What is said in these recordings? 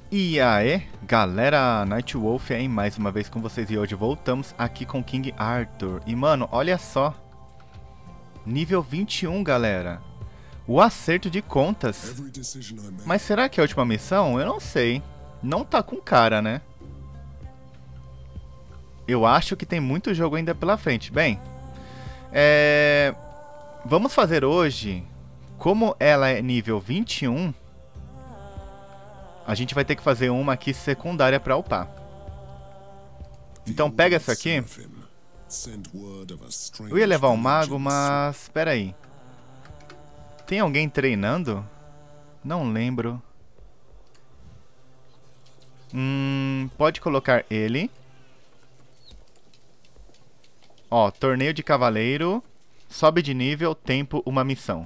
E aí, galera, Nightwolf aí mais uma vez com vocês e hoje voltamos aqui com King Arthur. E mano, olha só, nível 21, galera, o acerto de contas. Mas será que é a última missão? Eu não sei, não tá com cara, né? Eu acho que tem muito jogo ainda pela frente. Bem, vamos fazer hoje, como ela é nível 21... A gente vai ter que fazer uma aqui secundária pra upar. Então pega essa aqui. Eu ia levar um mago, mas... Espera aí. Tem alguém treinando? Não lembro. Pode colocar ele. Ó, torneio de cavaleiro. Sobe de nível, tempo, uma missão.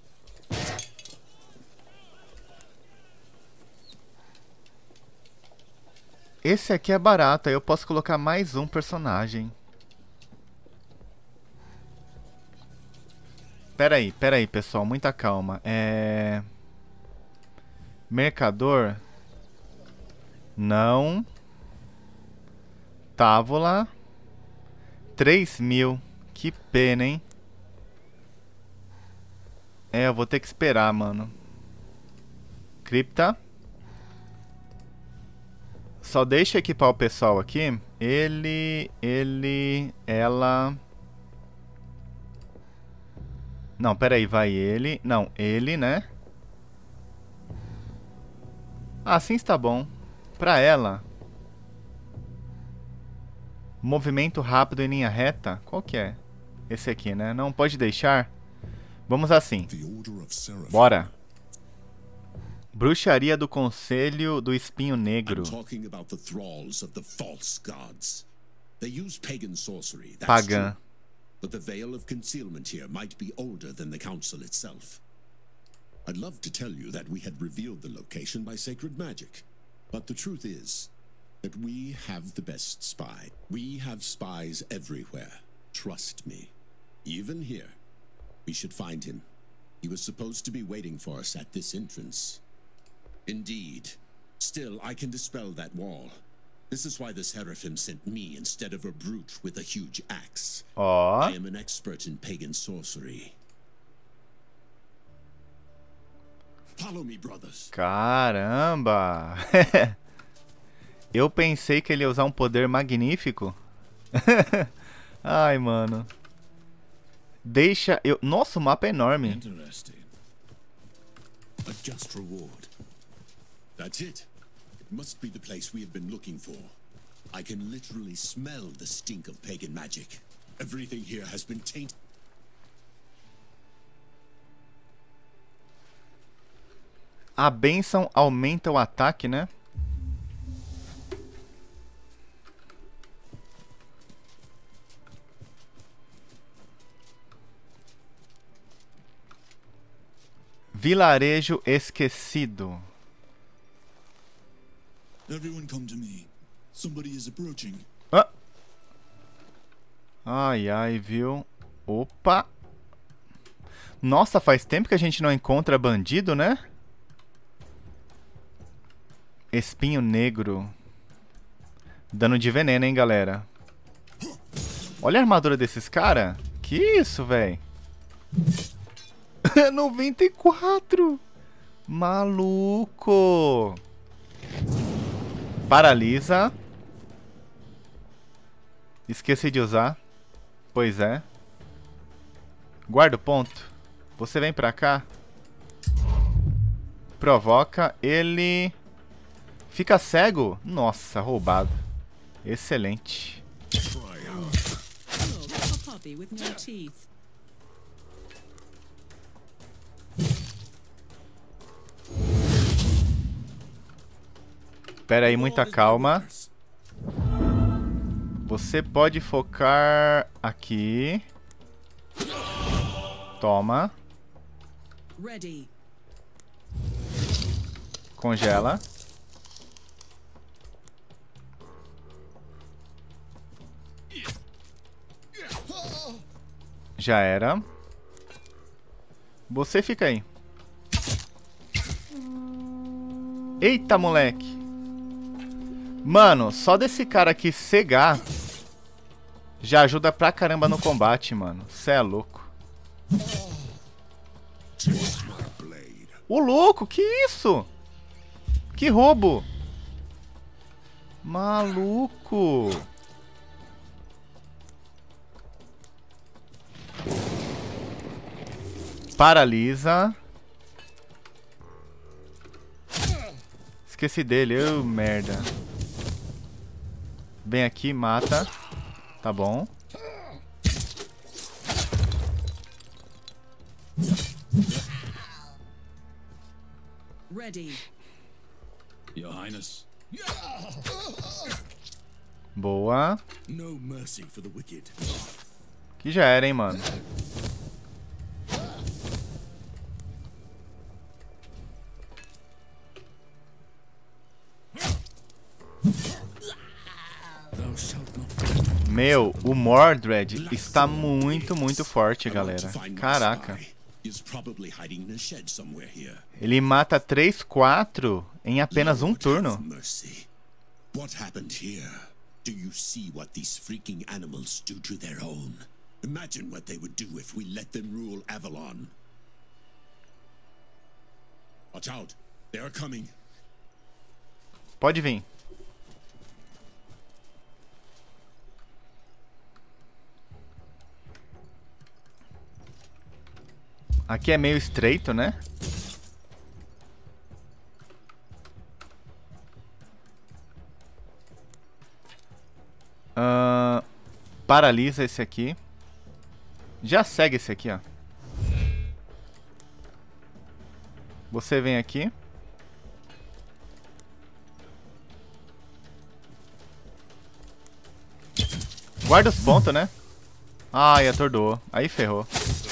Esse aqui é barato, aí eu posso colocar mais um personagem. Pera aí, pessoal, muita calma. Mercador? Não. Távola? 3.000. Que pena, hein? Eu vou ter que esperar, mano. Cripta? Só deixa eu equipar o pessoal aqui. Ela... Não, peraí, vai ele. Não, ele, né? Assim está bom. Pra ela. Movimento rápido em linha reta. Qual que é? Esse aqui, né? Não pode deixar. Vamos assim. Bora. Bruxaria do Conselho do Espinho Negro. Pagã. But the veil of concealment here might be older than the council itself. I'd love to tell you that we had revealed the location by sacred magic, but the truth is that we have the best spy. We have spies everywhere. Trust me. Even here. We should find him. He was supposed to be waiting for us at this entrance. Indeed. Still, I can dispel that wall. This is why the Seraphim sent me instead of a brute with a huge axe. I am an expert in pagan sorcery. Follow me, brothers. Caramba! Eu pensei que ele ia usar um poder magnífico. Ai, mano. Deixa eu... Nossa, o mapa é enorme. Interesting. A just reward. That's it. It must be the place we have been looking for. I can literally smell the stink of pagan magic. Everything here has been tainted. A bênção aumenta o ataque, né? Vilarejo esquecido. Everyone come to me. Somebody is approaching. Ai, ai, viu? Opa! Nossa, faz tempo que a gente não encontra bandido, né? Espinho negro. Dano de veneno, hein, galera? Olha a armadura desses caras. Que isso, velho? 94! Maluco! Paralisa. Esqueci de usar. Pois é. Guarda o ponto. Você vem pra cá. Provoca. Ele... Fica cego? Nossa, roubado. Excelente. Pera aí, muita calma. Você pode focar aqui. Toma. Congela. Já era. Você fica aí. Eita, moleque. Mano, só desse cara aqui cegar já ajuda pra caramba no combate, mano. Cê é louco. Ô, louco, que isso? Que roubo. Maluco. Paralisa. Esqueci dele, merda. Vem aqui, mata. Tá bom. Ready. Your Highness. Boa. No mercy for the wicked. Que já era, hein, mano. Meu, o Mordred está muito, muito forte, galera. Caraca. Ele mata 3, 4 em apenas um turno. What happened here? Do you see what these freaking animals do to their own? Imagine what they would do if we let them rule Avalon. Watch out. They are coming. Pode vir. Aqui é meio estreito, né? Paralisa esse aqui. Já segue esse aqui, ó. Você vem aqui. Guarda os pontos, né? Ai, atordoou. Aí ferrou.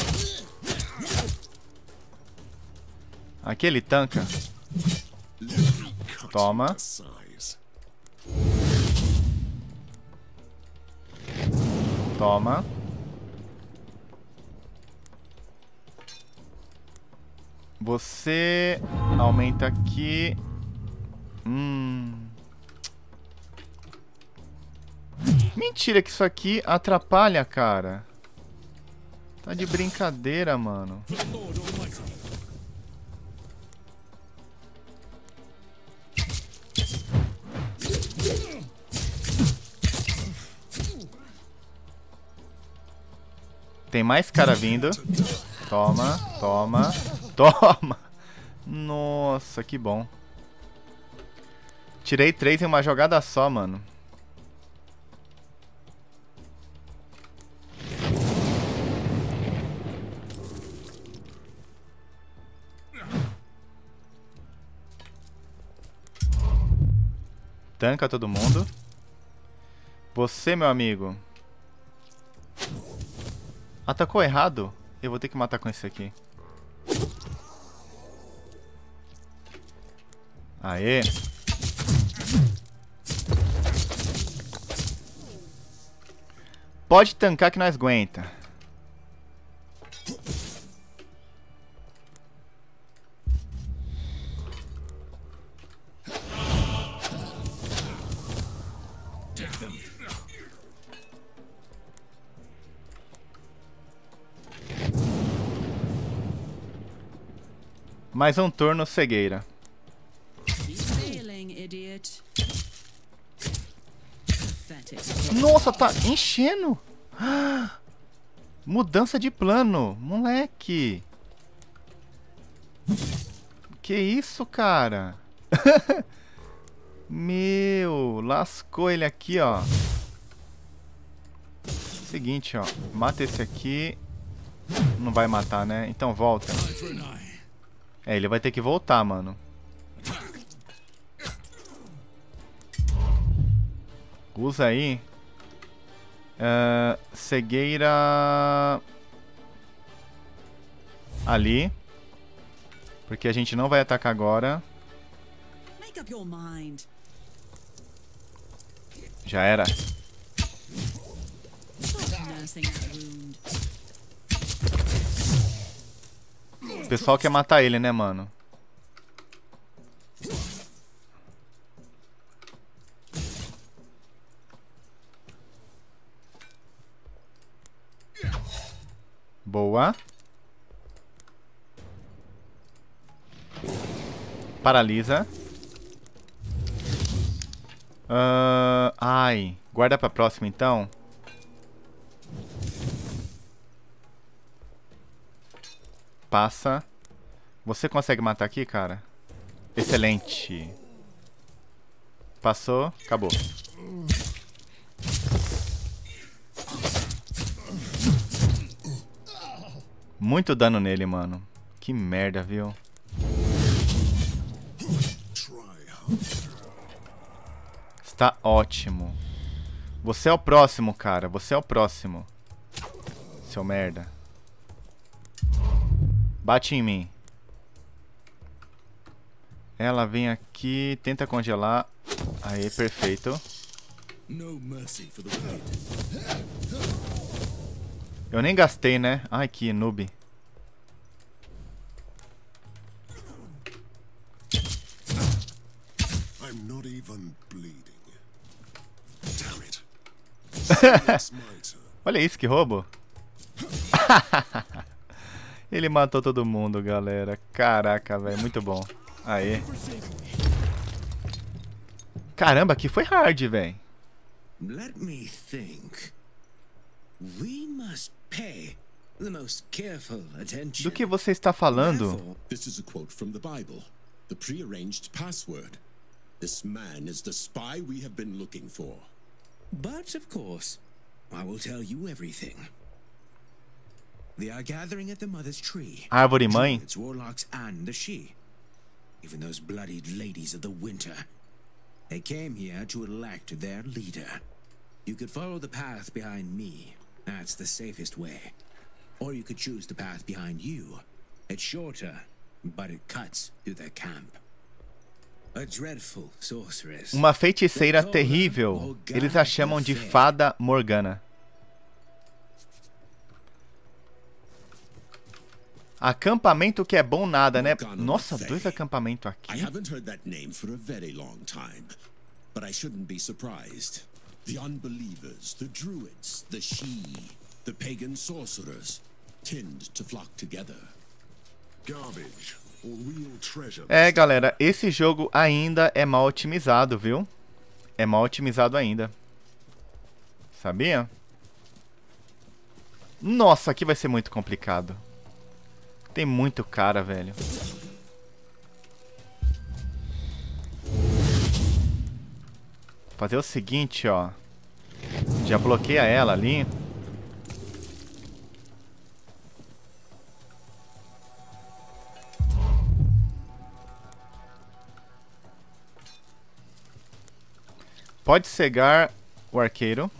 Aqui ele tanca. Toma. Toma. Você aumenta aqui. Mentira que isso aqui atrapalha, cara. Tá de brincadeira, mano. Tem mais cara vindo. Toma, toma, toma. Nossa, que bom. Tirei 3 em uma jogada só, mano. Tanca todo mundo. Você, meu amigo. Atacou errado? Eu vou ter que matar com esse aqui. Aê. Pode tancar que nós aguenta. Mais um turno, cegueira. Nossa, tá enchendo. Mudança de plano, moleque. Que isso, cara? Meu, lascou ele aqui, ó. Seguinte, ó. Mata esse aqui. Não vai matar, né? Então volta. É, ele vai ter que voltar, mano. Usa aí. Cegueira... ali. Porque a gente não vai atacar agora. Já era. O pessoal quer matar ele, né, mano? Boa. Paralisa. Ai. Guarda pra próxima, então. Passa. Você consegue matar aqui, cara? Excelente. Passou. Acabou. Muito dano nele, mano. Que merda, viu? Está ótimo. Você é o próximo, cara. Você é o próximo. Seu merda. Bate em mim. Ela vem aqui, tenta congelar. Aí, perfeito. Eu nem gastei, né? Ai, que noob. I'm not even bleeding. Damn it. Olha isso, que roubo. Ele matou todo mundo, galera. Caraca, velho. Muito bom. Aê. Caramba, aqui foi hard, velho. Let me think. We must pay the most careful attention. Do que você está falando? This is a quote from the Bible. The prearranged password. This man is the spy we have been looking for. But of course, I will tell you everything. They are gathering at the mother's tree. Árvore mãe? Druids, warlocks, and the she. Even those bloodied ladies of the winter. They came here to elect their leader. You could follow the path behind me. That's the safest way. Or you could choose the path behind you. It's shorter, but it cuts through their camp. A dreadful sorceress. Uma feiticeira terrível. Eles a chamam de Fada Morgana. Acampamento que é bom nada, né? Nossa, 2 acampamentos aqui. I haven't heard that name for a very long time, but I shouldn't be surprised. The unbelievers, the druids, the she, the pagan sorcerers tend to flock together. Garbage or real treasure. É, galera, esse jogo ainda é mal otimizado, viu? É mal otimizado ainda. Sabia? Nossa, aqui vai ser muito complicado. Tem muito cara, velho. Vou fazer o seguinte, ó. Já bloqueia ela ali. Pode cegar o arqueiro.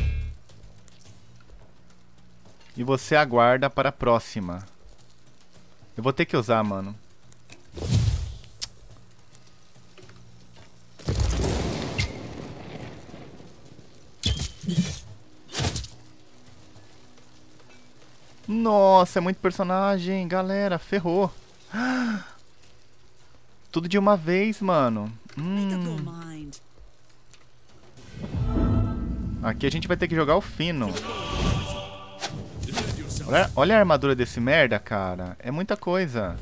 E você aguarda para a próxima. Eu vou ter que usar, mano. Nossa, é muito personagem, galera. Ferrou. Tudo de uma vez, mano. Aqui a gente vai ter que jogar o fino. Olha a armadura desse merda, cara. É muita coisa.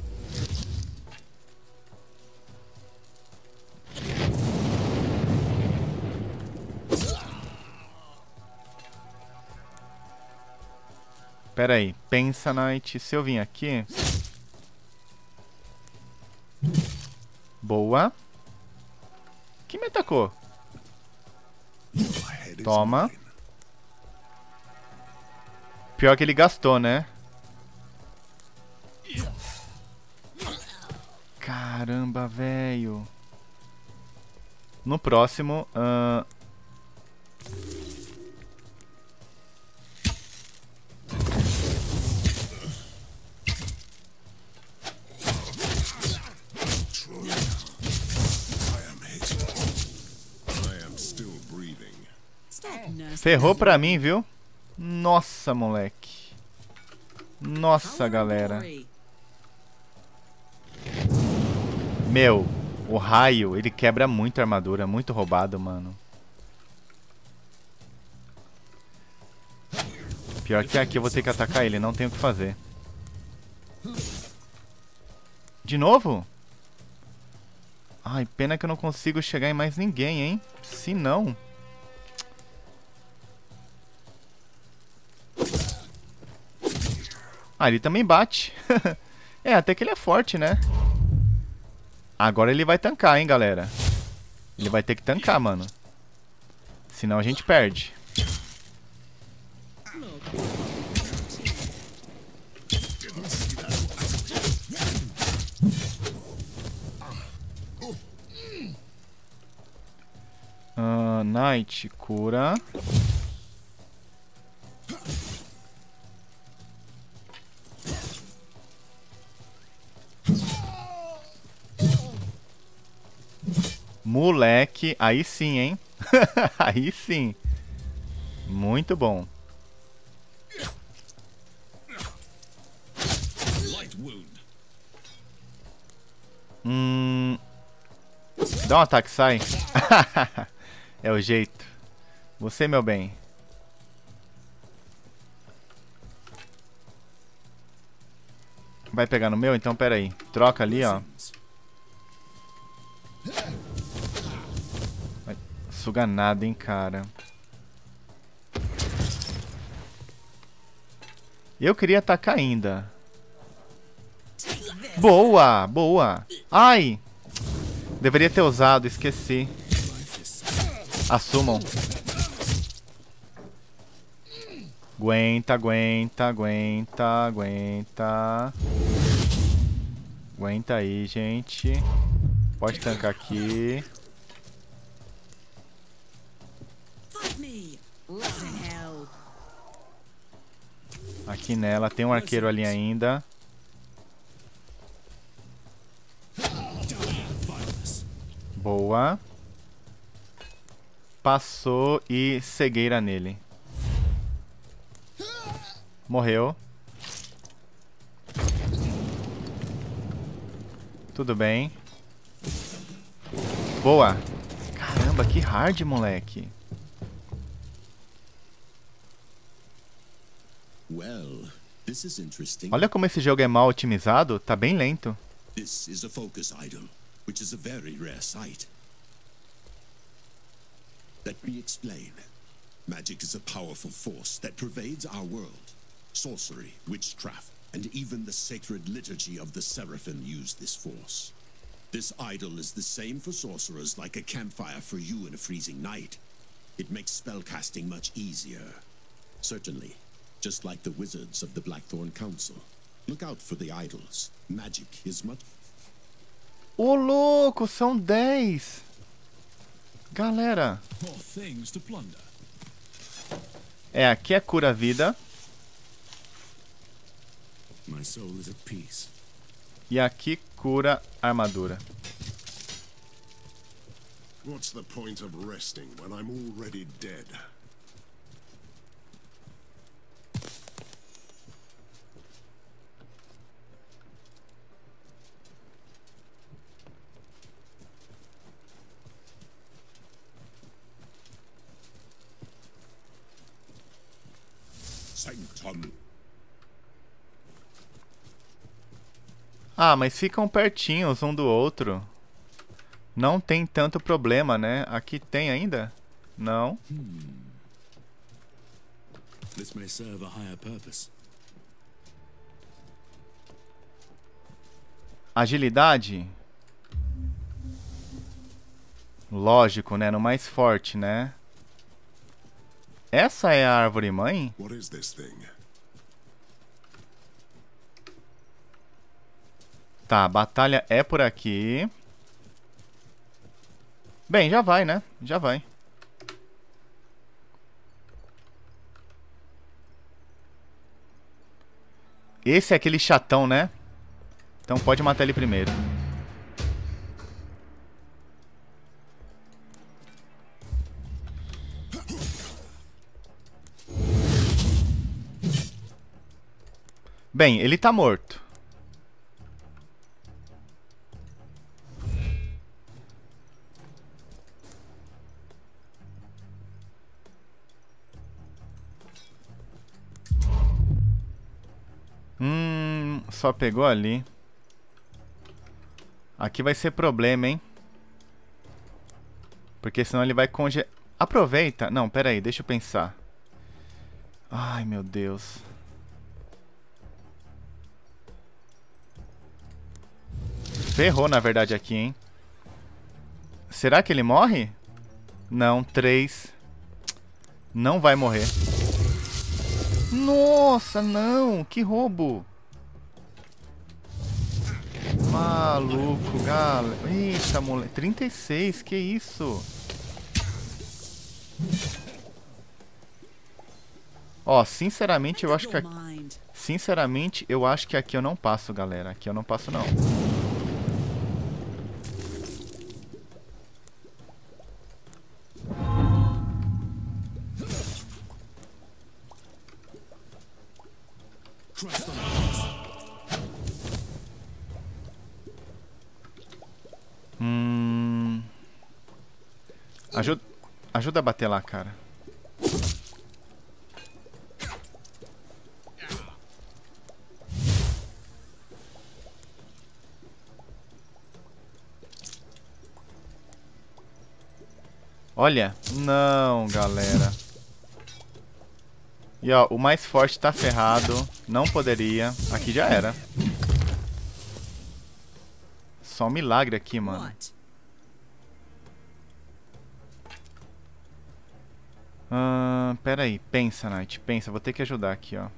Pera aí. Pensa, Knight. Se eu vim aqui... Boa. Quem me atacou? Toma. Pior que ele gastou, né? Caramba, velho. No próximo... Ferrou pra mim, viu? Nossa, moleque. Nossa, galera. Meu, o raio, ele quebra muito a armadura. Muito roubado, mano. Pior que aqui eu vou ter que atacar ele, não tenho o que fazer. De novo? Ai, pena que eu não consigo chegar em mais ninguém, hein? Se não... Ah, ele também bate. É, até que ele é forte, né? Agora ele vai tancar, hein, galera? Ele vai ter que tancar, mano. Senão a gente perde. Knight, cura. Moleque, aí sim, hein? Aí sim. Muito bom. Dá um ataque, sai. É o jeito. Você, meu bem. Vai pegar no meu? Então pera aí. Troca ali, ó. Vai sugar nada, hein, cara. Eu queria atacar ainda. Boa, boa. Ai. Deveria ter usado, esqueci. Assumam. Aguenta, aguenta, aguenta, aguenta. Aguenta aí, gente. Pode tancar aqui. Aqui nela. Tem um arqueiro ali ainda. Boa. Passou e cegueira nele. Morreu. Tudo bem. Boa. Caramba, que hard, moleque. Well, this is interesting. Olha como esse jogo é mal otimizado. Tá bem lento. This is a focus idol, which is a very rare sight. Let me explain. Magic is a powerful force that pervades our world. Sorcery, witchcraft, and even the sacred liturgy of the Seraphim use this force. This idol is the same for sorcerers like a campfire for you in a freezing night. It makes spellcasting much easier. Certainly, just like the wizards of the Blackthorn Council. Look out for the idols. Magic is much... Ô, louco, são 10. Galera. É, aqui é cura-vida. My soul is at peace. E aqui cura armadura. What's the point of resting when I'm already dead? Sanctum. Ah, mas ficam pertinhos um do outro. Não tem tanto problema, né? Aqui tem ainda? Não. This may serve a higher purpose. Agilidade? Lógico, né? No mais forte, né? Essa é a árvore mãe? What is this thing? Tá, a batalha é por aqui. Bem, já vai, né? Já vai. Esse é aquele chatão, né? Então pode matar ele primeiro. Bem, ele tá morto. Só pegou ali. Aqui vai ser problema, hein? Porque senão ele vai congelar. Aproveita. Não, pera aí, deixa eu pensar. Ai, meu Deus. Ferrou, na verdade, aqui, hein? Será que ele morre? Não, 3. Não vai morrer. Nossa, não! Que roubo! Maluco, galera. Eita, moleque. 36, que isso? Ó, sinceramente, eu acho que... Sinceramente, eu acho que aqui eu não passo, galera. Aqui eu não passo, não. Ajuda a bater lá, cara. Olha. Não, galera. E ó, o mais forte tá ferrado. Não poderia. Aqui já era. Só um milagre aqui, mano. Pera aí. Pensa, Knight. Pensa. Vou ter que ajudar aqui, ó.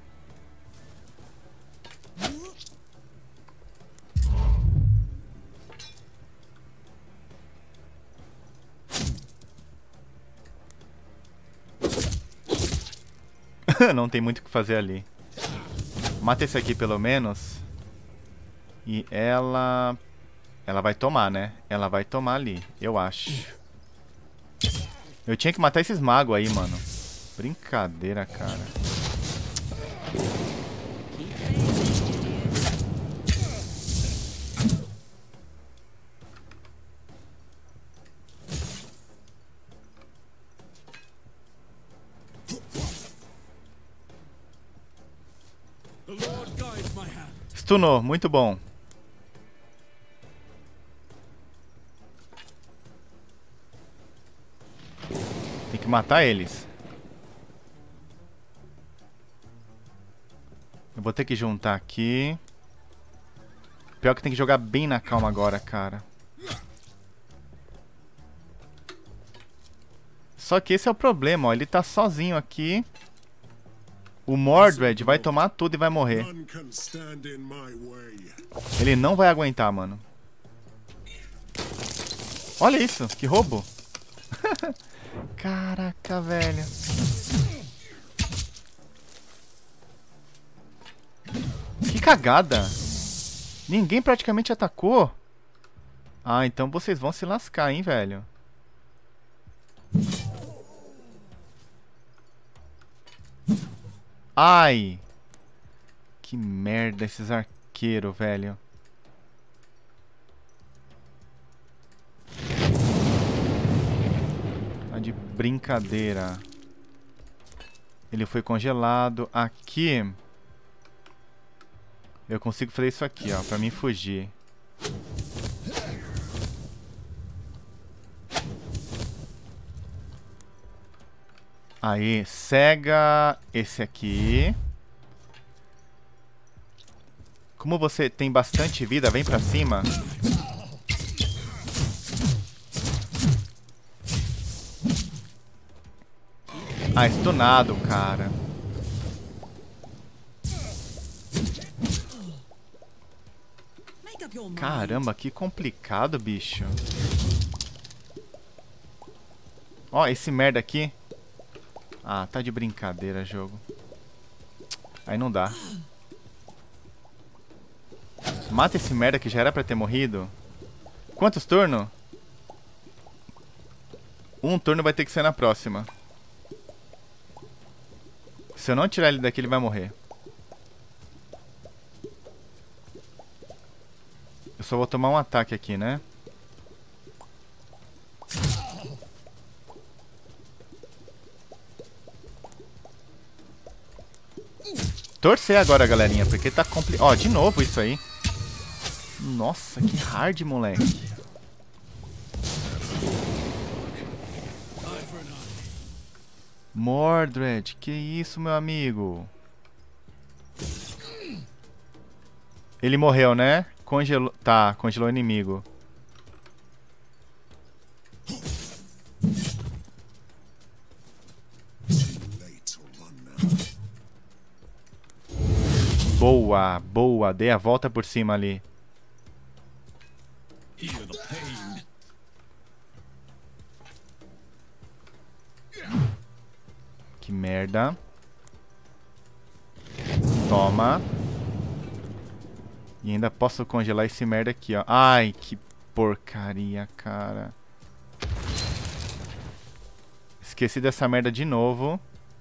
Não tem muito o que fazer ali. Mata esse aqui pelo menos. E ela... Ela vai tomar, né? Ela vai tomar ali, eu acho. Eu tinha que matar esses magos aí, mano. Brincadeira, cara. Stunou, muito bom. Tem que matar eles. Eu vou ter que juntar aqui. Pior que tem que jogar bem na calma agora, cara. Só que esse é o problema, ó. Ele tá sozinho aqui. O Mordred vai tomar tudo e vai morrer. Ele não vai aguentar, mano. Olha isso, que roubo. Caraca, velho. Que cagada. Ninguém praticamente atacou. Ah, então vocês vão se lascar, hein, velho. Ai. Que merda esses arqueiros, velho. Tá de brincadeira. Ele foi congelado. Aqui eu consigo fazer isso aqui, ó, pra mim fugir. Aí, cega esse aqui. Como você tem bastante vida, vem pra cima. Ah, stunado, cara. Caramba, que complicado, bicho. Ó, esse merda aqui. Ah, tá de brincadeira, jogo. Aí não dá. Mata esse merda que já era pra ter morrido. Quantos turnos? Um turno vai ter que ser na próxima. Se eu não tirar ele daqui, ele vai morrer. Eu só vou tomar um ataque aqui, né? torcer agora, galerinha, porque tá complicado. Ó, de novo isso aí. Nossa, que hard, moleque. Mordred, que isso, meu amigo? Ele morreu, né? Congelou. Tá, congelou o inimigo. Boa, boa. Dei a volta por cima ali. Hear the pain. Que merda. Toma. E ainda posso congelar esse merda aqui, ó. Ai, que porcaria, cara. Esqueci dessa merda de novo.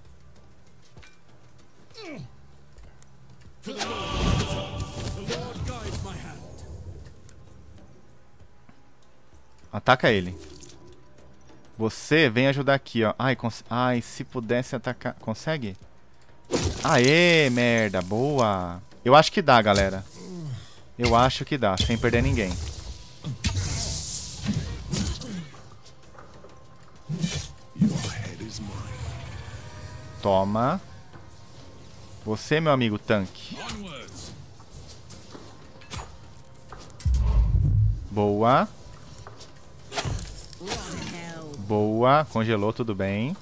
Ataca ele. Você vem ajudar aqui, ó. Ai, ai, se pudesse atacar... Consegue? Aê, merda. Boa. Eu acho que dá, galera. Eu acho que dá, sem perder ninguém. Toma. Você, meu amigo tanque. Boa. Boa. Congelou, tudo bem.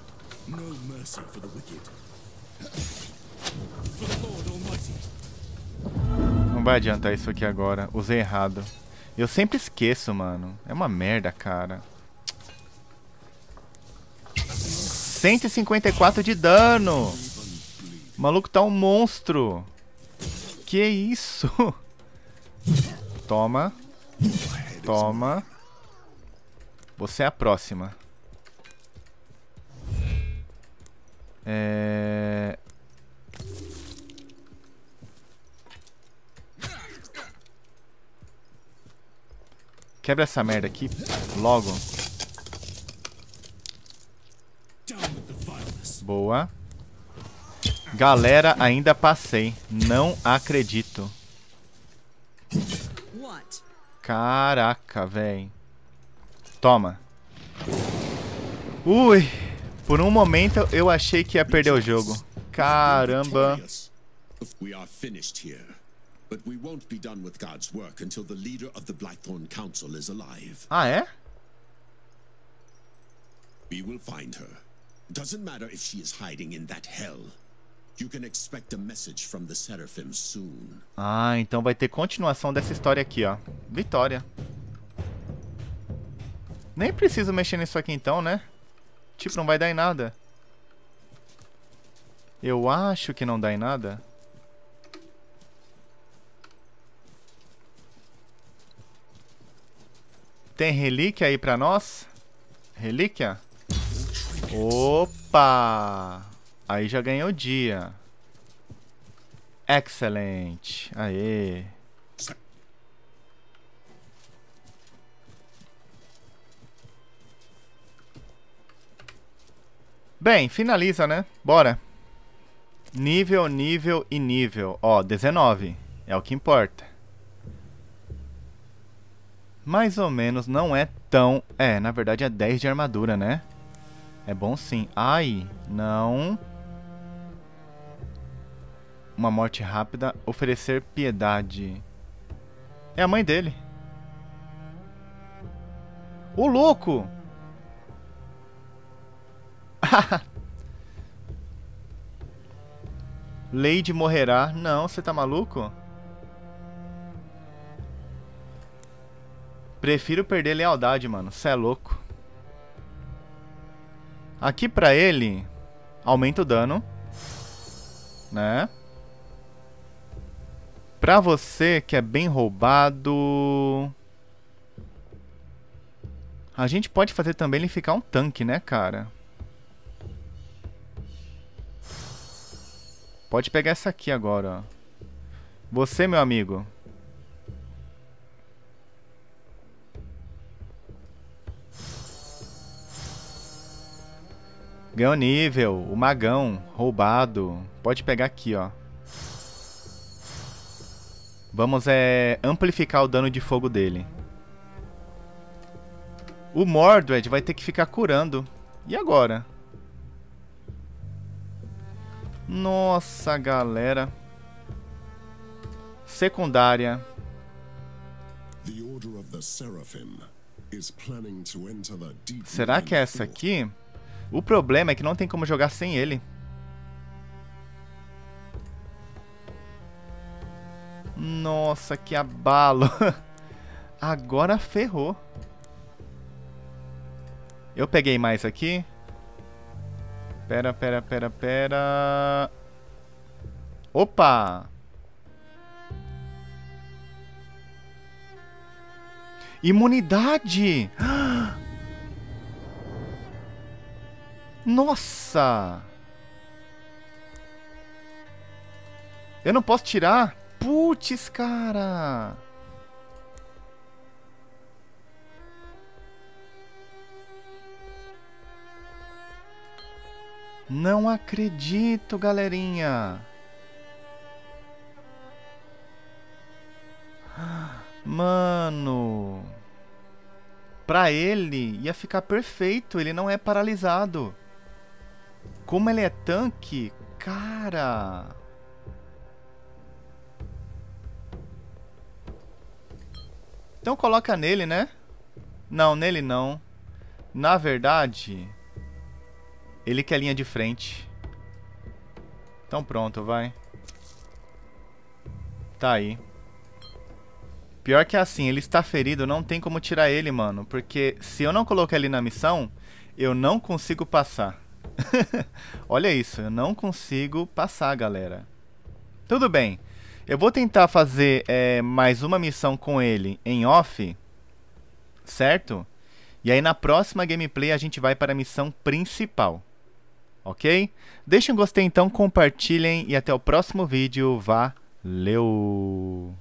Não vai adiantar isso aqui agora. Usei errado. Eu sempre esqueço, mano. É uma merda, cara. 154 de dano. O maluco tá um monstro. Que isso? Toma. Toma. Você é a próxima. Quebra essa merda aqui logo. Boa. Galera, ainda passei. Não acredito. Caraca, velho. Toma. Ui. Por um momento eu achei que ia perder o jogo. Caramba. We are finished here. But we won't be done with God's work until the leader of the Blackthorn Council is alive. Ah, é? We will find her. Doesn't matter if she is hiding in that hell. You can expect a message from the Seraphim soon. Ah, então vai ter continuação dessa história aqui, ó. Vitória. Nem preciso mexer nisso aqui então, né? Tipo, não vai dar em nada. Eu acho que não dá em nada. Tem relíquia aí pra nós? Relíquia? Opa! Aí já ganhou o dia. Excelente. Aê. Bem, finaliza, né? Bora. Nível, nível e nível. Ó, 19. É o que importa. Mais ou menos, não é tão... É, na verdade é 10 de armadura, né? É bom sim. Ai, não. Uma morte rápida. Oferecer piedade. É a mãe dele. O louco! Lady morrerá. Não, você tá maluco? Prefiro perder lealdade, mano. Cê é louco. Aqui pra ele, aumenta o dano. Né? Pra você, que é bem roubado... A gente pode fazer também ele ficar um tanque, né, cara? Pode pegar essa aqui agora, ó. Você, meu amigo. Ganhou nível. O magão. Roubado. Pode pegar aqui, ó. Vamos amplificar o dano de fogo dele. O Mordred vai ter que ficar curando. E agora? Nossa, galera. Secundária. The Order of the Seraphim is planning to enter the deep. Será que é essa aqui? O problema é que não tem como jogar sem ele. Nossa, que abalo. Agora ferrou. Eu peguei mais aqui. Pera. Opa! Imunidade! Nossa! Eu não posso tirar? Putz, cara! Não acredito, galerinha! Mano! Pra ele ia ficar perfeito, ele não é paralisado. Como ele é tanque, cara! Então coloca nele, né? Não, nele não. Na verdade, ele que é linha de frente. Então pronto, vai. Tá aí. Pior que assim, ele está ferido, não tem como tirar ele, mano. Porque se eu não colocar ele na missão, eu não consigo passar. Olha isso, eu não consigo passar, galera. Tudo bem. Eu vou tentar fazer mais uma missão com ele em off. Certo? E aí na próxima gameplay a gente vai para a missão principal. Ok? Deixem um gostei então, compartilhem e até o próximo vídeo. Valeu!